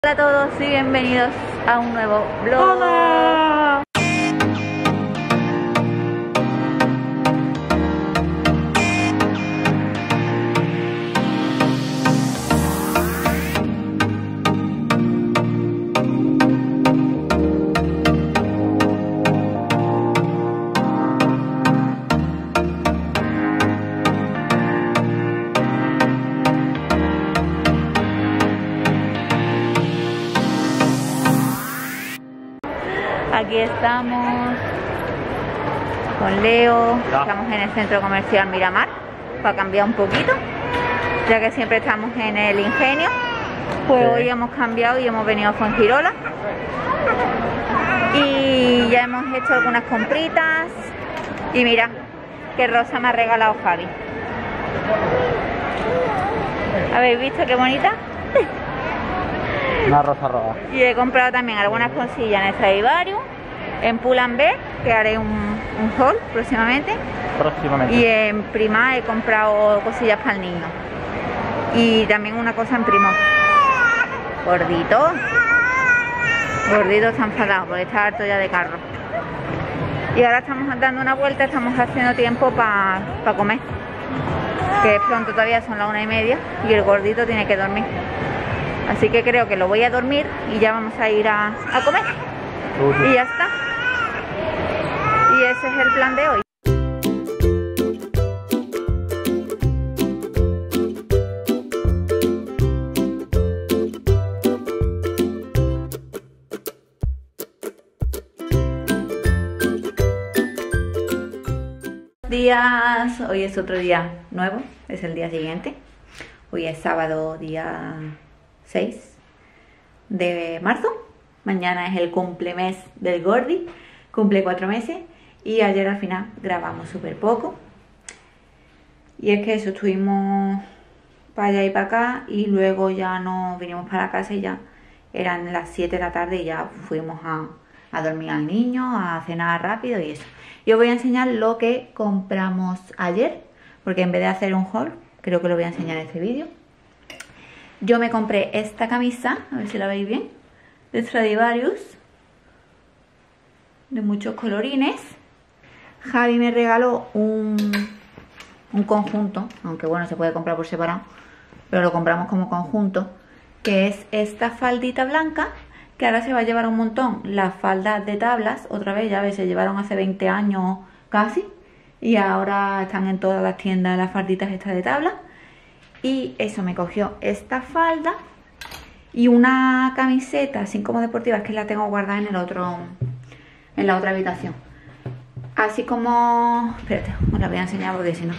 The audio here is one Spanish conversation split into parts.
Hola a todos y bienvenidos a un nuevo vlog. ¡Hola! Aquí estamos con Leo, estamos en el centro comercial Miramar para cambiar un poquito, ya que siempre estamos en el Ingenio. Pues hoy hemos cambiado y hemos venido a Fuengirola y ya hemos hecho algunas compritas. Y mira qué rosa me ha regalado Javi. ¿Habéis visto qué bonita? Una rosa roja. Y he comprado también algunas cosillas en el Stradivarius, en Pull&Bear, que haré un haul próximamente. Y en Prima he comprado cosillas para el niño. Y también una cosa en Primo. Gordito. Gordito está enfadado porque está harto ya de carro. Y ahora estamos dando una vuelta, estamos haciendo tiempo para comer. Que pronto, todavía son las 1:30 y el gordito tiene que dormir. Así que creo que lo voy a dormir y ya vamos a ir a comer. Y ya está. Y ese es el plan de hoy. Días, hoy es otro día nuevo, es el día siguiente. Hoy es sábado, día 6 de marzo. Mañana es el cumplemes del Gordi, cumple 4 meses. Y ayer al final grabamos súper poco. Y es que eso, estuvimos para allá y para acá. Y luego ya nos vinimos para la casa y ya eran las 7 de la tarde. Y ya fuimos a dormir al niño, a cenar rápido y eso. Yo voy a enseñar lo que compramos ayer, porque en vez de hacer un haul, creo que lo voy a enseñar en este vídeo. Yo me compré esta camisa, a ver si la veis bien, de Stradivarius, de muchos colorines. Javi me regaló un conjunto, aunque bueno, se puede comprar por separado, pero lo compramos como conjunto, que es esta faldita blanca, que ahora se va a llevar un montón las faldas de tablas. Otra vez, ya ves, se llevaron hace 20 años casi, y ahora están en todas las tiendas las falditas estas de tabla. Y eso, me cogió esta falda y una camiseta así como deportiva, es que la tengo guardada en la otra habitación. Así como... espérate, os la voy a enseñar porque si no,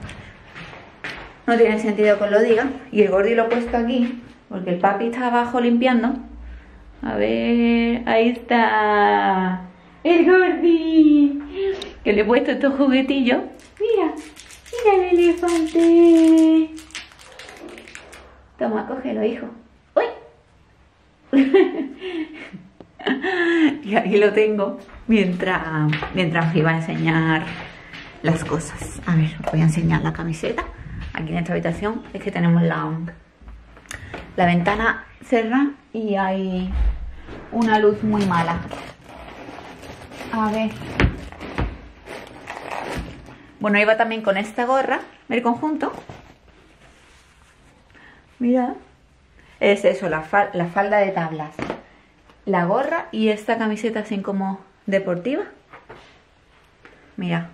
no tiene sentido que os lo diga. Y el Gordi lo he puesto aquí porque el papi está abajo limpiando. A ver, ahí está el Gordi, que le he puesto estos juguetillos. Mira, mira el elefante. Toma, cógelo, hijo. ¡Uy! Y ahí lo tengo mientras os iba a enseñar las cosas. A ver, os voy a enseñar la camiseta. Aquí en esta habitación es que tenemos la ventana cerrada y hay una luz muy mala. A ver. Bueno, iba también con esta gorra del conjunto. Mira. Es eso, la falda de tablas, la gorra y esta camiseta así como deportiva. Mira.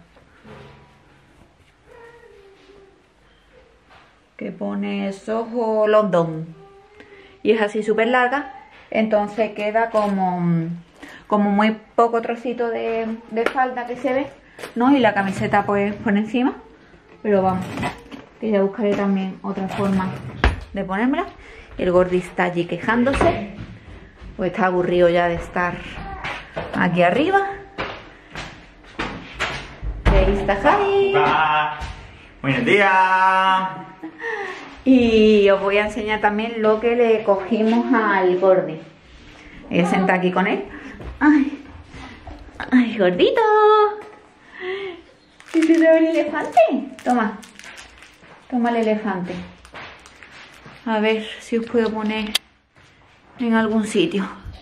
Que pone Soho London. Y es así súper larga. Entonces queda como muy poco trocito de falda que se ve, ¿no? Y la camiseta pues por encima. Pero vamos, que ya buscaré también otra forma de ponérmela. El Gordi está allí quejándose, pues está aburrido ya de estar aquí arriba. Y ahí está Javi. Hola. Buenos días. Y os voy a enseñar también lo que le cogimos al Gordi. Voy a sentar aquí con él. ¡Ay! ¡Ay, Gordito! ¿Y te veo el elefante? Toma. Toma el elefante. A ver si os puedo poner en algún sitio.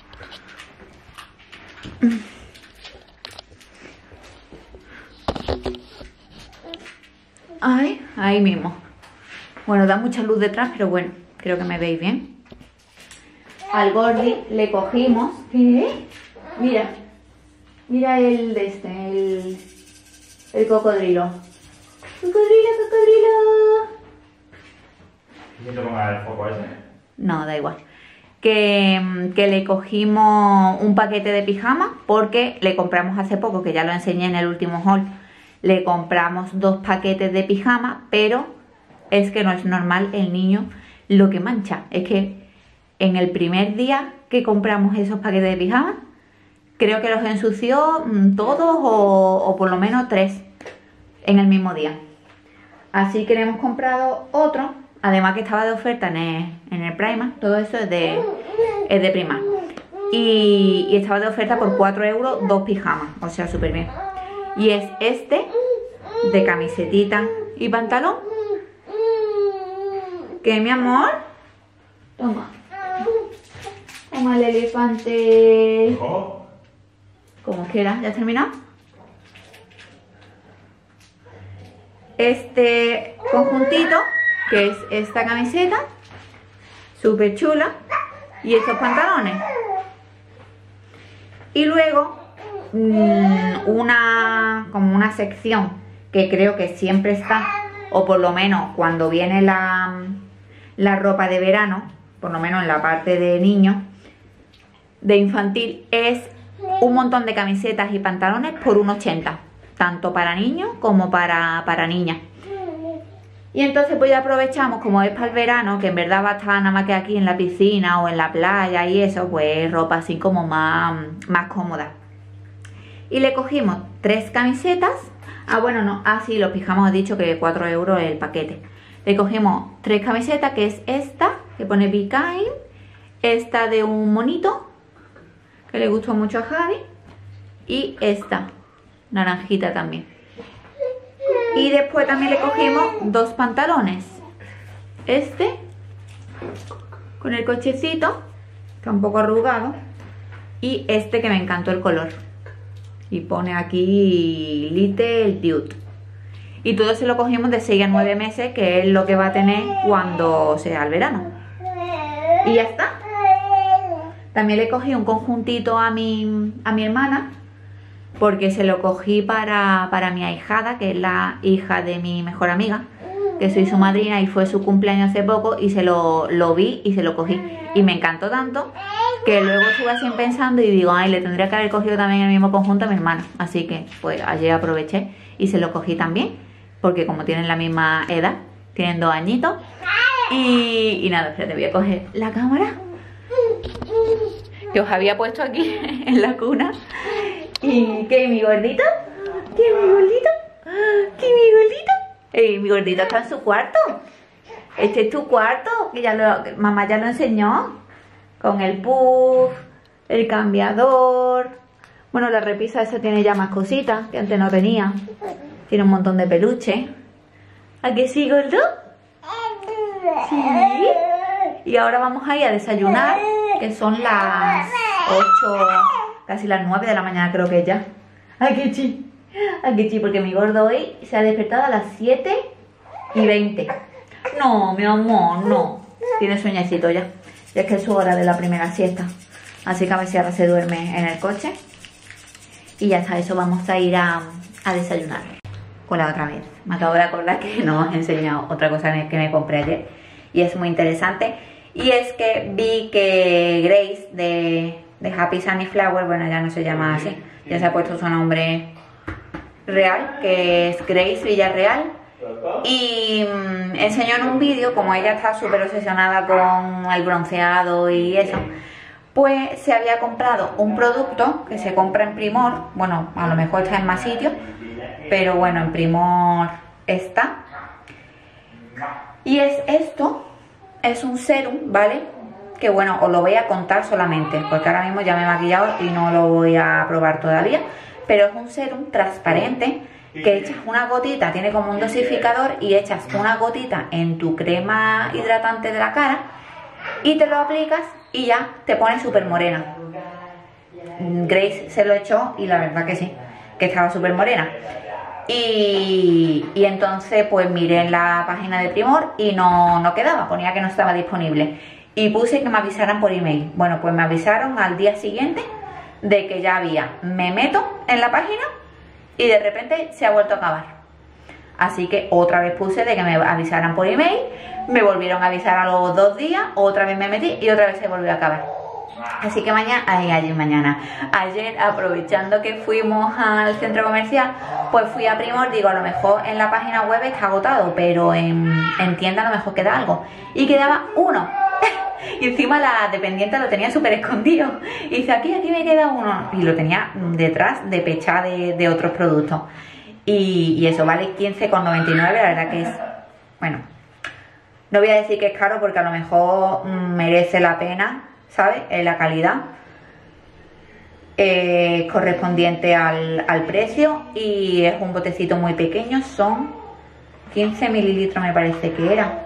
Ay, ahí mismo. Bueno, da mucha luz detrás, pero bueno, creo que me veis bien. Al Gordi le cogimos, ¿qué? Mira, mira el de este, el cocodrilo. ¡Cocodrilo, cocodrilo! ¿Quieres que ponga el foco ese? No, da igual. Que le cogimos un paquete de pijamas porque le compramos hace poco, que ya lo enseñé en el último haul. Le compramos 2 paquetes de pijamas, pero es que no es normal el niño lo que mancha. Es que en el primer día que compramos esos paquetes de pijamas, creo que los ensució todos o por lo menos 3 en el mismo día. Así que le hemos comprado otro, además que estaba de oferta en el Primark. Todo eso es de Primark. Y estaba de oferta por 4 euros 2 pijamas, o sea, súper bien. Y es este, de camisetita y pantalón. ¿Qué, mi amor? Toma. Toma el elefante. ¿Ojo? Como quieras, ¿ya has terminado? Este conjuntito, que es esta camiseta, súper chula, y estos pantalones. Y luego como una sección que creo que siempre está, o por lo menos cuando viene la ropa de verano, por lo menos en la parte de niños, de infantil, es un montón de camisetas y pantalones por 1,80, tanto para niños como para niñas. Y entonces pues ya aprovechamos, como es para el verano, que en verdad va a estar nada más que aquí en la piscina o en la playa y eso, pues ropa así como más cómoda. Y le cogimos 3 camisetas. Ah, bueno, no, sí, los pijamas he dicho que 4 euros el paquete. Le cogimos 3 camisetas, que es esta, que pone Be Kind, esta de un monito, que le gustó mucho a Javi, y esta, naranjita también. Y después también le cogimos 2 pantalones. Este, con el cochecito, está un poco arrugado, y este que me encantó el color. Y pone aquí Little Dude. Y todo se lo cogimos de 6 a 9 meses, que es lo que va a tener cuando sea el verano. Y ya está. También le cogí un conjuntito a mi hermana, porque se lo cogí para mi ahijada, que es la hija de mi mejor amiga, que soy su madrina, y fue su cumpleaños hace poco, y se lo vi y se lo cogí. Y me encantó tanto que luego estuve así pensando y digo, ay, le tendría que haber cogido también el mismo conjunto a mi hermana. Así que pues ayer aproveché y se lo cogí también, porque como tienen la misma edad, tienen 2 añitos. Y nada, espérate, voy a coger la cámara que os había puesto aquí en la cuna. ¿Y qué, mi gordito? ¿Qué, mi gordito? ¿Qué, mi gordito? Mi gordito está en su cuarto. Este es tu cuarto, que mamá ya lo enseñó. Con el puff, el cambiador. Bueno, la repisa esa tiene ya más cositas, que antes no tenía. Tiene un montón de peluche. ¿A qué sí, gordo? Sí. Y ahora vamos a ir a desayunar, que son las 8, casi las 9 de la mañana creo que ya. ¿A qué sí? ¿A qué sí? Porque mi gordo hoy se ha despertado a las 7:20. No, mi amor, no. Tiene sueñecito ya. Ya es que es su hora de la primera siesta. Así que a ver si ahora se duerme en el coche. Y ya está, eso, vamos a ir a desayunar. Hola otra vez. Me acabo de acordar que no os he enseñado otra cosa que me compré ayer. Y es muy interesante. Y es que vi que Grace de Happy Sunny Flower, bueno, ya no se llama así. Ya se ha puesto su nombre real, que es Grace Villarreal. Y enseñó en un vídeo, como ella está súper obsesionada con el bronceado y eso, pues se había comprado un producto que se compra en Primor. Bueno, a lo mejor está en más sitios, pero bueno, en Primor está. Y es esto, es un serum, ¿vale? Que bueno, os lo voy a contar solamente, porque ahora mismo ya me he maquillado y no lo voy a probar todavía. Pero es un serum transparente, que echas una gotita, tiene como un dosificador, y echas una gotita en tu crema hidratante de la cara y te lo aplicas y ya te pones súper morena. Grace se lo echó y la verdad que sí, que estaba súper morena. Y entonces pues miré en la página de Primor y no quedaba, ponía que no estaba disponible. Y puse que me avisaran por email. Bueno, pues me avisaron al día siguiente de que ya había. Me meto en la página y de repente se ha vuelto a acabar. Así que otra vez puse de que me avisaran por email. Me volvieron a avisar a los 2 días. Otra vez me metí y otra vez se volvió a acabar. Así que ayer aprovechando que fuimos al centro comercial, pues fui a Primor. Digo, a lo mejor en la página web está agotado, pero en tienda a lo mejor queda algo. Y quedaba uno. Y encima la dependiente lo tenía súper escondido. Y dice, aquí me queda uno. Y lo tenía detrás de pecha de otros productos. Y eso vale 15,99. La verdad que es, bueno, no voy a decir que es caro porque a lo mejor merece la pena, ¿sabes? La calidad correspondiente al precio. Y es un botecito muy pequeño. Son 15 mililitros me parece que era.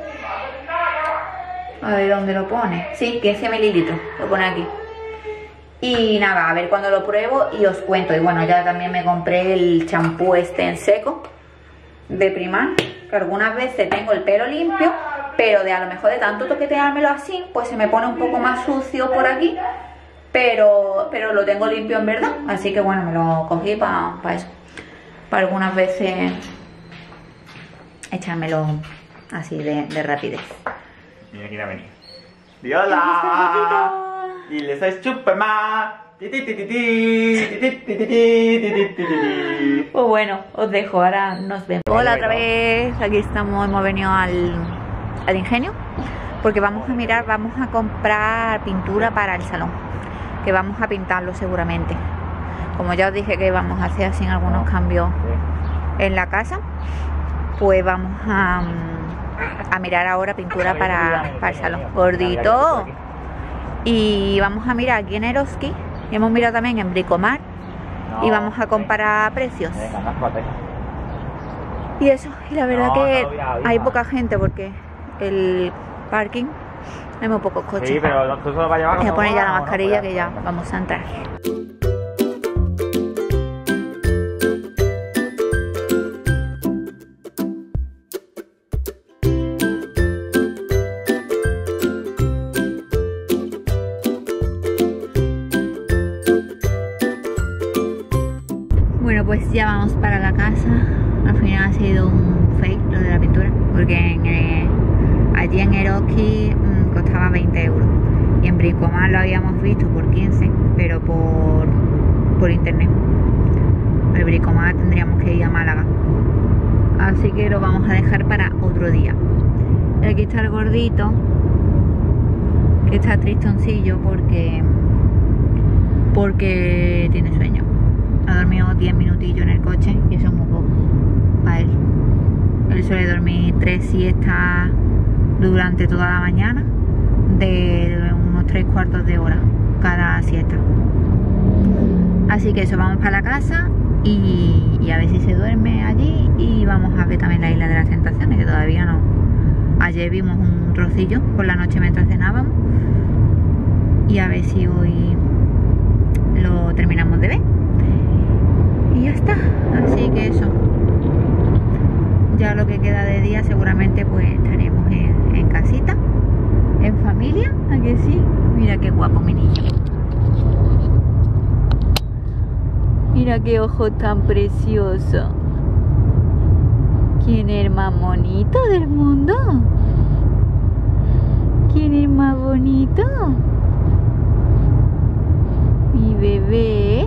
A ver dónde lo pone. Sí, 15 mililitros, lo pone aquí. Y nada, a ver cuando lo pruebo y os cuento. Y bueno, ya también me compré el champú este en seco de Primar, que algunas veces tengo el pelo limpio, pero a lo mejor de tanto toqueteármelo así, pues se me pone un poco más sucio por aquí. Pero lo tengo limpio en verdad. Así que bueno, me lo cogí para eso. Para algunas veces echármelo así de rapidez. Mira quién ha venido. ¡Di hola! ¡Dile soy Superman! Pues bueno, os dejo, ahora nos vemos. Hola otra vez, aquí estamos, hemos venido al Ingenio porque vamos a comprar pintura para el salón, que vamos a pintarlo seguramente. Como ya os dije que vamos a hacer así algunos cambios en la casa, pues vamos a mirar ahora pintura para el salón. Gordito. Y vamos a mirar aquí en Eroski. Y hemos mirado también en Bricomart. Y vamos a comparar precios. Y eso, y la verdad que hay poca gente porque el parking hay muy pocos coches. Sí, pero tú solo vas a llevar. Voy a poner ya la mascarilla que ya vamos a entrar. Bueno, pues ya vamos para la casa. Al final ha sido un fail lo de la pintura, porque allí en Eroski costaba 20 euros y en Bricomart lo habíamos visto por 15, pero por internet. El Bricomart tendríamos que ir a Málaga, así que lo vamos a dejar para otro día. Y aquí está el gordito, que está tristoncillo porque tiene sueño. Ha dormido 10 minutillos en el coche y eso es muy poco para él. Él suele dormir 3 siestas durante toda la mañana, de unos 3/4 de hora cada siesta. Así que eso, vamos para la casa y a ver si se duerme allí. Y vamos a ver también la Isla de las Tentaciones, que todavía no. Ayer vimos un trocillo por la noche mientras cenábamos. Y a ver si hoy lo terminamos de ver. Y ya está, así que eso, ya lo que queda de día seguramente pues estaremos en casita, en familia. ¿A que sí? Mira qué guapo mi niño, mira qué ojos tan preciosos. ¿Quién es el más bonito del mundo? ¿Quién es más bonito? Mi bebé.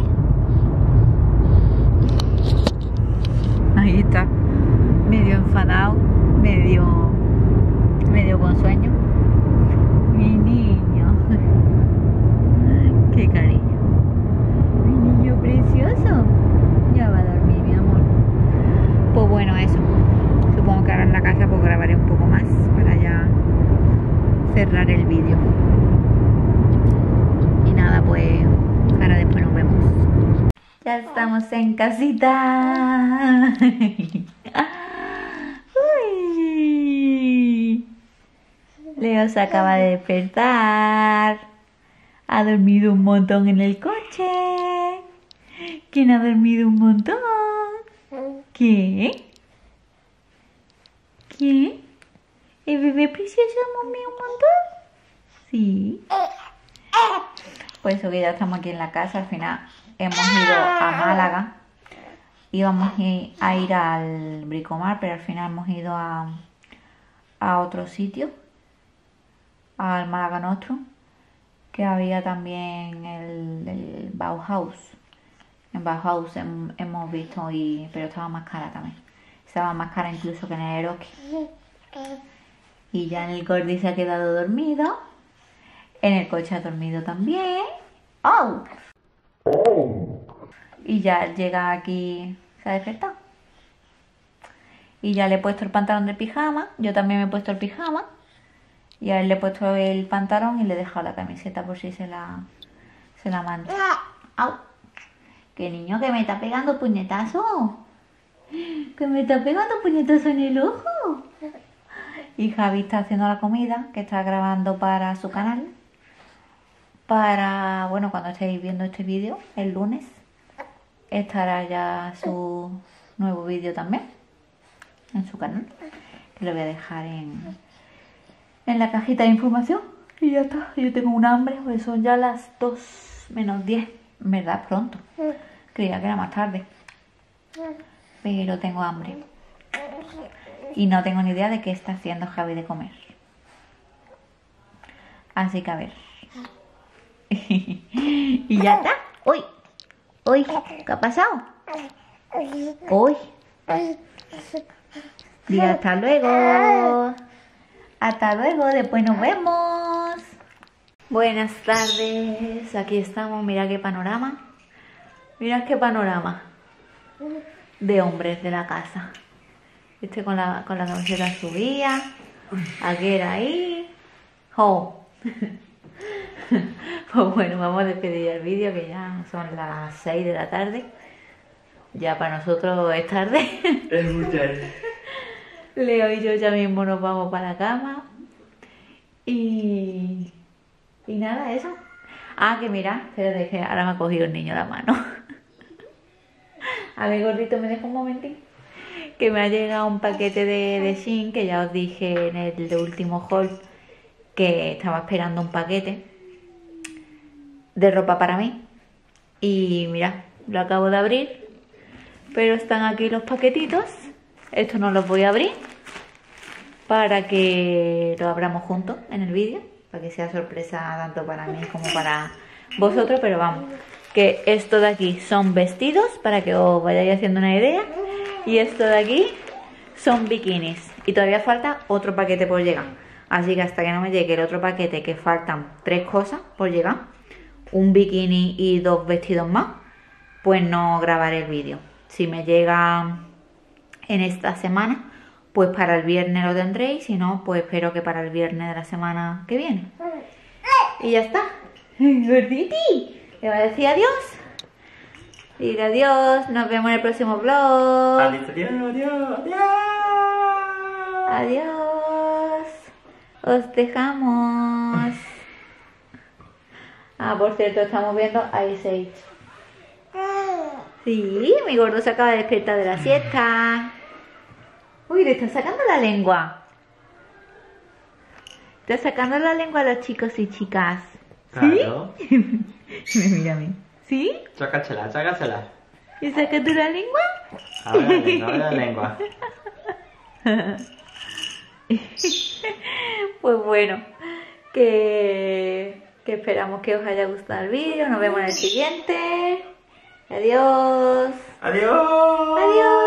Ahí está, medio enfadado, medio con sueño. Mi niño. Qué cariño. Mi niño precioso. Ya va a dormir, mi amor. Pues bueno, eso. Supongo que ahora en la casa pues grabaré un poco más para ya cerrar el vídeo. Y nada, pues ahora después nos vemos. Ya estamos en casita. Uy. Leo se acaba de despertar. Ha dormido un montón en el coche. ¿Quién ha dormido un montón? ¿Quién? ¿Quién? ¿El bebé precioso ha dormido un montón? Sí. Pues eso que ya estamos aquí en la casa. Al final hemos ido a Málaga. Íbamos a ir al Bricomar, pero al final hemos ido a otro sitio, al Málaga Nostrum, que había también el Bauhaus. En Bauhaus hemos visto, pero estaba más cara también. Estaba más cara incluso que en el Eroski. Y ya en el Gordi se ha quedado dormido. En el coche ha dormido también. ¡Oh! Y ya llega aquí, se ha despertado. Y ya le he puesto el pantalón de pijama. Yo también me he puesto el pijama. Y a él le he puesto el pantalón y le he dejado la camiseta por si se la mancha. ¡Au! ¡Qué niño que me está pegando puñetazo! ¡Que me está pegando puñetazo en el ojo! Y Javi está haciendo la comida que está grabando para su canal. Bueno, cuando estéis viendo este vídeo, el lunes, estará ya su nuevo vídeo también en su canal, que lo voy a dejar en la cajita de información. Y ya está. Yo tengo un hambre, pues son ya las 2 menos 10. En verdad, pronto. Creía que era más tarde, pero tengo hambre y no tengo ni idea de qué está haciendo Javi de comer. Así que a ver. Y ya está. ¡Uy! ¡Uy! ¿Qué ha pasado? ¡Uy! Y hasta luego. Hasta luego, después nos vemos. Buenas tardes. Aquí estamos. Mira qué panorama. Mira qué panorama de hombres de la casa. Este con la camiseta subía. Aquel ahí. ¡Oh! Pues bueno, vamos a despedir el vídeo, que ya son las 6 de la tarde. Ya para nosotros es tarde. Es muy tarde. Leo y yo ya mismo nos vamos para la cama. Y nada, eso. Ah, que mira, espérate, que ahora me ha cogido el niño la mano. A ver, gordito, me deja un momentín. Que me ha llegado un paquete de Shein, que ya os dije en el último haul que estaba esperando un paquete de ropa para mí. Y mira, lo acabo de abrir, pero están aquí los paquetitos. Estos no los voy a abrir para que lo abramos juntos en el vídeo, para que sea sorpresa tanto para mí como para vosotros. Pero vamos, que esto de aquí son vestidos, para que os vayáis haciendo una idea, y esto de aquí son bikinis, y todavía falta otro paquete por llegar. Así que hasta que no me llegue el otro paquete, que faltan 3 cosas por llegar, un bikini y 2 vestidos más, pues no grabaré el vídeo. Si me llega en esta semana, pues para el viernes lo tendréis. Si no, pues espero que para el viernes de la semana que viene. Y ya está. Gorditi, ¿le va a decir adiós? Diga adiós, nos vemos en el próximo vlog. Adiós, adiós, adiós. Adiós. Os dejamos. Ah, por cierto, estamos viendo Ice Age. Sí, mi gordo se acaba de despertar de la siesta. Uy, le está sacando la lengua. Está sacando la lengua a los chicos y chicas. Claro. ¿Sí? Me mira a mí. ¿Sí? Chácatela, chácatela. ¿Y saca tú la lengua? Ahora la lengua. Pues bueno, que esperamos que os haya gustado el vídeo. Nos vemos en el siguiente. Adiós. Adiós. Adiós.